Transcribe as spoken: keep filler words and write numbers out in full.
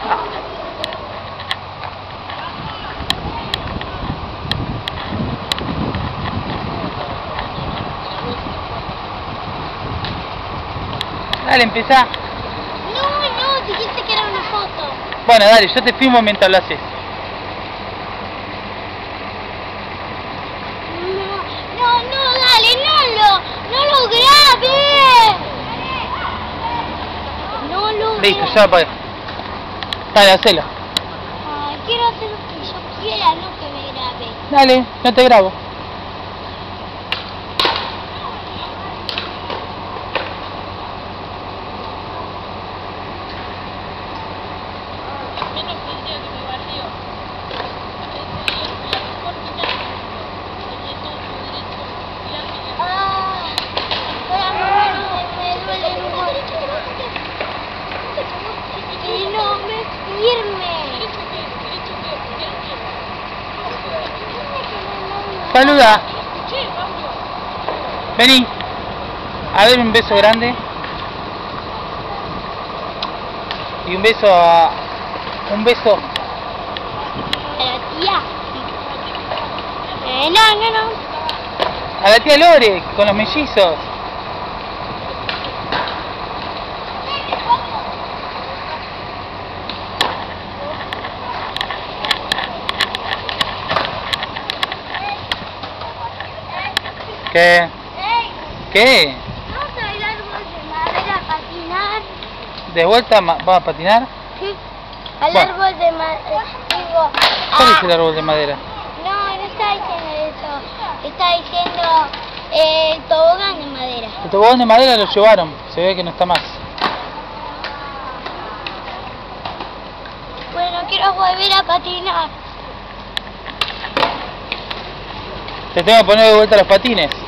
Dale, empezá. No, no, dijiste que era una foto. Bueno, dale, yo te filmo mientras lo haces. No, no, no, dale, no lo, no lo grabes. No lo Listo, grabes. ya apagué. Dale, hacelo. Ay, quiero hacer lo que yo quiera, no que me grabe. Dale, no te grabo. Saluda. Vení. A ver, un beso grande. Y un beso a... Un beso. A la tía. Eh, no, no, no. A la tía Lore, con los mellizos. ¿Qué? ¿Qué? ¿Vamos a ir al árbol de madera a patinar? ¿De vuelta vas a patinar? Sí. Al Bueno. árbol de madera. Digo, ¿Cuál ah, es el árbol de madera? no, no estaba diciendo eso. Estaba diciendo eh, el tobogán de madera. El tobogán de madera lo llevaron. Se ve que no está más. Bueno, quiero volver a patinar. Te tengo que poner de vuelta los patines.